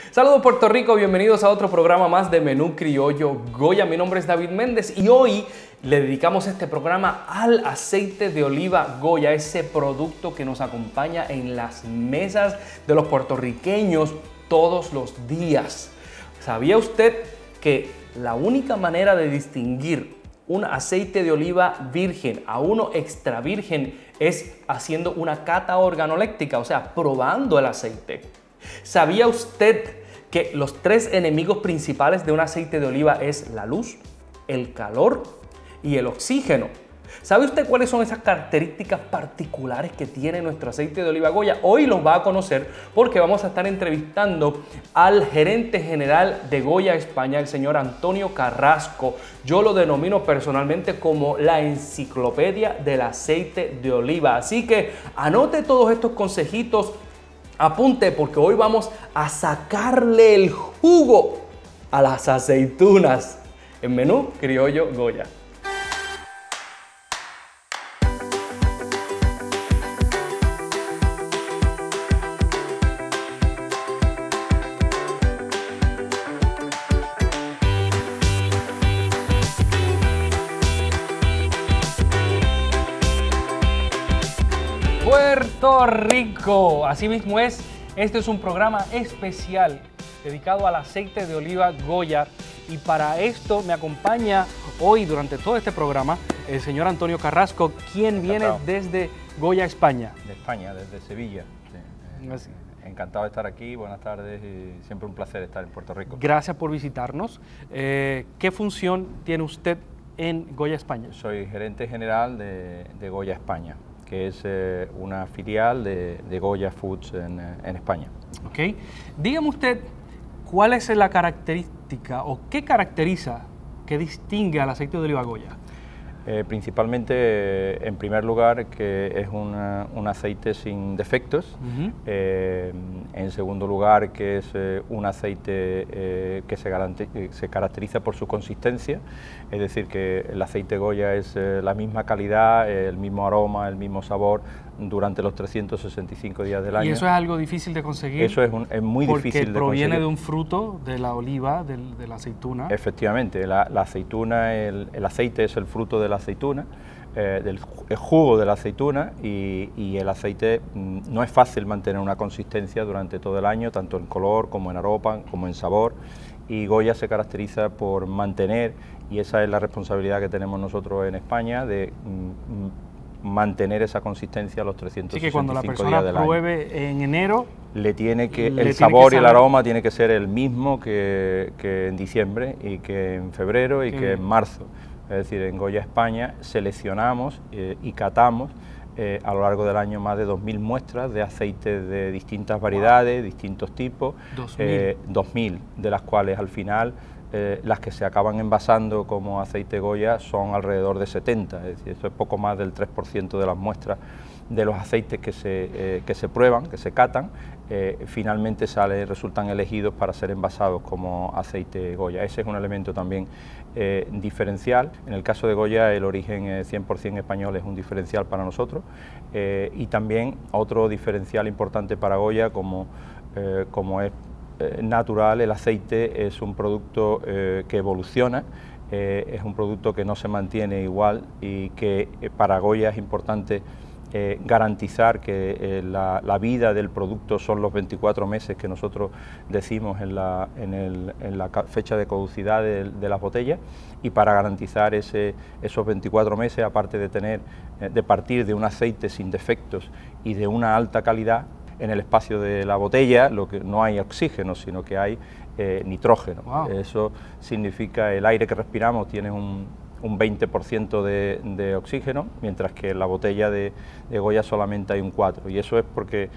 Saludos Puerto Rico, bienvenidos a otro programa más de Menú Criollo Goya. Mi nombre es David Méndez y hoy le dedicamos este programa al aceite de oliva Goya, ese producto que nos acompaña en las mesas de los puertorriqueños todos los días. ¿Sabía usted que la única manera de distinguir un aceite de oliva virgen a uno extra virgen es haciendo una cata organoléctrica, o sea, probando el aceite? ¿Sabía usted que los tres enemigos principales de un aceite de oliva es la luz, el calor y el oxígeno? ¿Sabe usted cuáles son esas características particulares que tiene nuestro aceite de oliva Goya? Hoy los va a conocer porque vamos a estar entrevistando al gerente general de Goya España, el señor Antonio Carrasco. Yo lo denomino personalmente como la enciclopedia del aceite de oliva. Así que anote todos estos consejitos, apunte, porque hoy vamos a sacarle el jugo a las aceitunas en Menú Criollo Goya. Puerto Rico, así mismo es. Este es un programa especial dedicado al aceite de oliva Goya y para esto me acompaña hoy durante todo este programa el señor Antonio Carrasco, quien viene desde Goya, España. De España, desde Sevilla. Sí. Encantado de estar aquí, buenas tardes y siempre un placer estar en Puerto Rico. Gracias por visitarnos. ¿Qué función tiene usted en Goya, España? Soy gerente general de Goya España, que es una filial de Goya Foods en España. Ok. Dígame usted, ¿cuál es la característica o qué caracteriza, qué distingue al aceite de oliva Goya? Principalmente, en primer lugar, que es un aceite sin defectos. En segundo lugar, que es un aceite que se caracteriza por su consistencia, es decir, que el aceite Goya es la misma calidad, el mismo aroma, el mismo sabor durante los 365 días del año. ¿Y eso es algo difícil de conseguir? Eso es muy difícil de conseguir. Porque proviene de un fruto, de la oliva, de la aceituna. Efectivamente, la aceituna, el aceite es el fruto de la aceituna, el jugo de la aceituna y el aceite no es fácil mantener una consistencia durante todo el año, tanto en color como en aroma, como en sabor, y Goya se caracteriza por mantener, y esa es la responsabilidad que tenemos nosotros en España, de mantener esa consistencia a los 365 días del año. Así que cuando la persona pruebe en enero, el sabor y el aroma tiene que ser el mismo que en diciembre y que en febrero y que en marzo. Es decir, en Goya España seleccionamos y catamos a lo largo del año más de 2.000 muestras de aceites de distintas variedades, distintos tipos, 2.000, de las cuales al final las que se acaban envasando como aceite Goya son alrededor de 70, es decir, esto es poco más del 3% de las muestras de los aceites que se prueban, que se catan, finalmente resultan elegidos para ser envasados como aceite Goya. Ese es un elemento también diferencial. En el caso de Goya, el origen 100% español es un diferencial para nosotros, y también otro diferencial importante para Goya, como es natural, el aceite es un producto que evoluciona, es un producto que no se mantiene igual y que para Goya es importante garantizar que la vida del producto son los 24 meses que nosotros decimos en la fecha de caducidad de las botellas, y para garantizar esos 24 meses, aparte de partir de un aceite sin defectos y de una alta calidad, en el espacio de la botella no hay oxígeno, sino que hay nitrógeno. Wow. Eso significa el aire que respiramos tiene un 20% de oxígeno, mientras que en la botella de Goya solamente hay un 4%, y eso es porque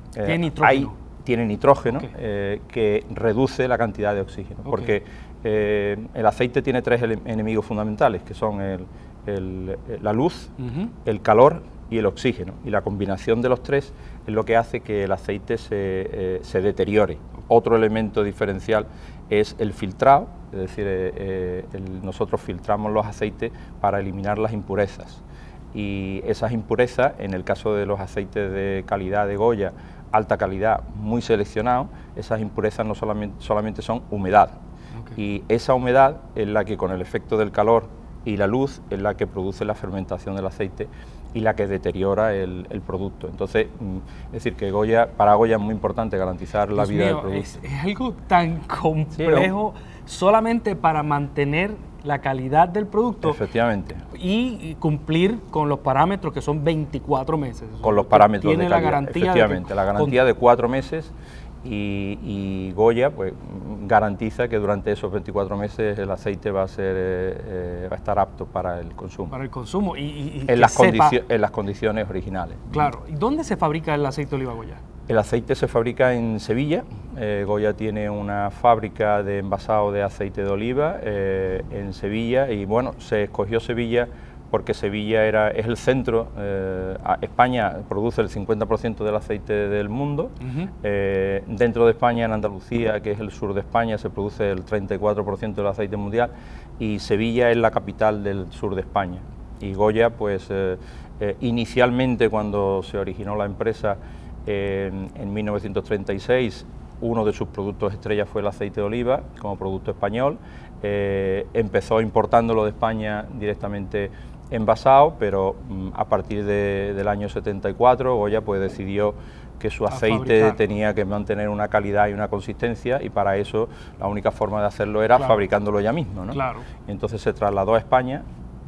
tiene nitrógeno, okay, que reduce la cantidad de oxígeno, okay, porque el aceite tiene tres enemigos fundamentales, que son la luz, el calor y el oxígeno, y la combinación de los tres es lo que hace que el aceite se deteriore. Otro elemento diferencial es el filtrado, es decir, nosotros filtramos los aceites para eliminar las impurezas, y esas impurezas, en el caso de los aceites de calidad de Goya, alta calidad, muy seleccionado, esas impurezas no solamente son humedad. Y esa humedad es la que, con el efecto del calor y la luz, es la que produce la fermentación del aceite y la que deteriora el producto. Entonces, es decir, que para Goya es muy importante garantizar la vida del producto. Es algo tan complejo, solamente para mantener la calidad del producto. Efectivamente. Y cumplir con los parámetros, que son 24 meses. Con los parámetros tiene de calidad. La garantía. Efectivamente, la garantía de 4 meses. Y Goya pues garantiza que durante esos 24 meses el aceite va a estar apto para el consumo. Para el consumo en las condiciones originales. Claro. ¿Y dónde se fabrica el aceite de oliva Goya? El aceite se fabrica en Sevilla. Goya tiene una fábrica de envasado de aceite de oliva en Sevilla, y bueno, se escogió Sevilla porque Sevilla es el centro. España produce el 50% del aceite del mundo. Dentro de España, en Andalucía, que es el sur de España, se produce el 34% del aceite mundial, y Sevilla es la capital del sur de España. Y Goya, pues inicialmente, cuando se originó la empresa en 1936, uno de sus productos estrella fue el aceite de oliva como producto español. Empezó importándolo de España directamente envasado, pero a partir del año 74 Goya pues decidió que su aceite tenía que mantener una calidad y una consistencia, y para eso la única forma de hacerlo era fabricándolo ella misma, ¿no? Claro. Entonces se trasladó a España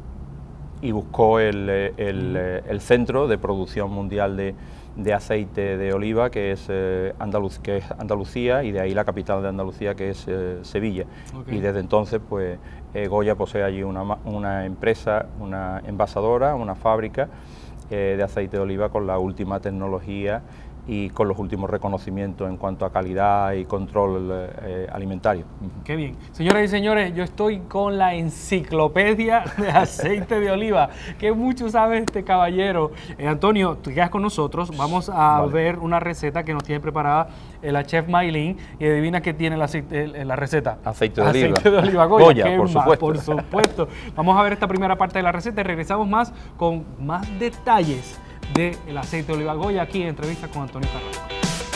y buscó el centro de producción mundial de aceite de oliva, que es Andalucía, y de ahí la capital de Andalucía, que es Sevilla. Y desde entonces pues Goya posee allí una empresa, una envasadora, una fábrica de aceite de oliva con la última tecnología y con los últimos reconocimientos en cuanto a calidad y control alimentario. Qué bien. Señoras y señores, yo estoy con la enciclopedia de aceite de oliva, que mucho sabe este caballero. Antonio, tú quedas con nosotros, vamos a ver una receta que nos tiene preparada la chef Maylin, y adivina qué tiene la receta. Aceite de oliva. Aceite de oliva Goya, por supuesto. Por supuesto. Vamos a ver esta primera parte de la receta y regresamos con más detalles del aceite de oliva Goya, aquí en entrevista con Antonio Carrasco.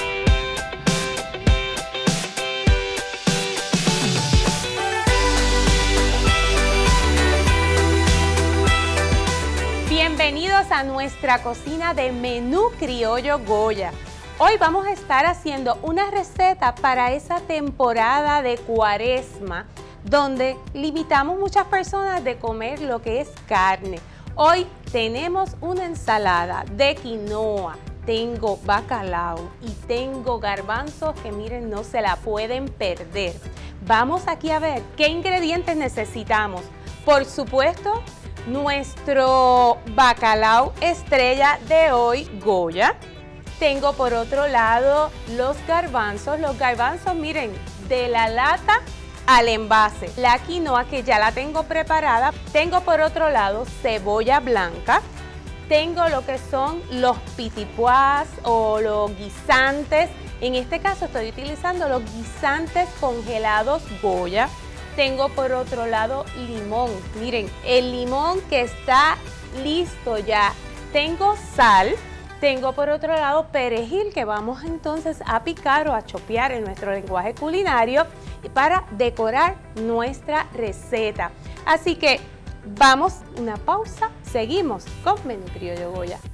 Bienvenidos a nuestra cocina de Menú Criollo Goya. Hoy vamos a estar haciendo una receta para esa temporada de Cuaresma, donde limitamos muchas personas de comer lo que es carne. Hoy tenemos una ensalada de quinoa, tengo bacalao y tengo garbanzos que miren, no se la pueden perder. Vamos aquí a ver qué ingredientes necesitamos. Por supuesto, nuestro bacalao estrella de hoy, Goya. Tengo por otro lado los garbanzos miren, de la lata al envase. La quinoa, que ya la tengo preparada. Tengo por otro lado cebolla blanca. Tengo lo que son los pitipuás o los guisantes. En este caso estoy utilizando los guisantes congelados Goya. Tengo por otro lado limón. Miren, el limón que está listo ya. Tengo sal. Tengo por otro lado perejil, que vamos entonces a picar o a chopear en nuestro lenguaje culinario para decorar nuestra receta. Así que vamos, una pausa, seguimos con Menú Criollo Goya.